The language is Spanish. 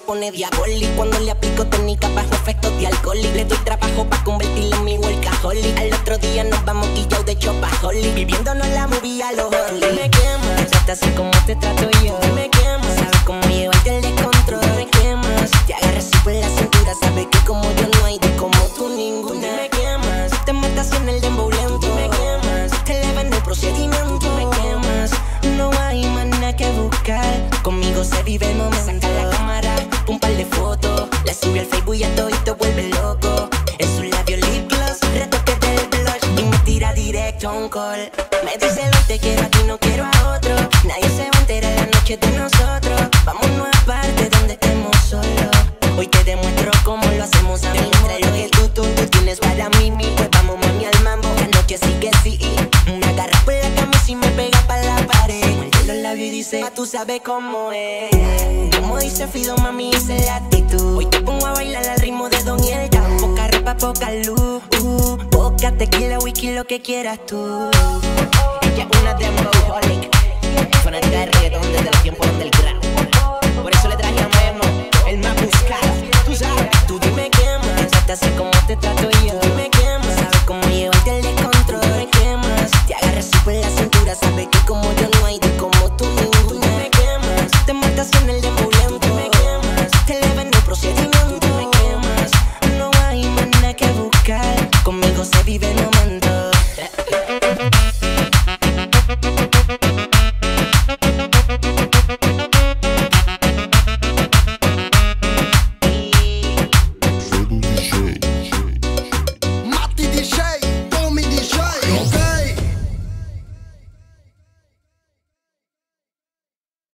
pone diabólico. Cuando le aplico técnica bajo efectos de alcohol y le doy trabajo pa' convertirlo en mi workaholic. Al otro día nos vamos guillados de chopaholic, viviéndonos la movie a los Holly. Me quemas, me trata así como te trato yo. Me quemas, sabes cómo llevarte el descontrol. Me quemas, te agarras así por la cintura. Sabes que como yo no hay de como tú ninguna. Me quemas, te matas en el dembow lento. Me quemas, te elevan el procedimiento. Me quemas, no hay más nada que buscar. Conmigo se vive el momento. Saca la cámara, un par de fotos, la sube al Facebook y a todito vuelve loco. En su labio lip gloss, retoque del blush y me tira directo a un call. Me dice lo te quiero a ti, no quiero a otro. Nadie se va a enterar la noche de nosotros. Vámonos aparte donde estemos solos. Hoy te demuestro cómo lo hacemos a mí. Trae lo que tú tienes para mí. Pues vamos mami al mambo, la noche sí que sí. Me agarra por la camisa y me pega pa' la pared. Muerde los labios y dice, tú sabes cómo es. Como dice Fido, mami, esa es la actitud. Hoy te pongo a bailar al ritmo de Don y el Dan. Poca ropa, poca luz, poca tequila, whisky, lo que quieras tú. Ella es una demboholic, fanática de reggaetón desde los tiempos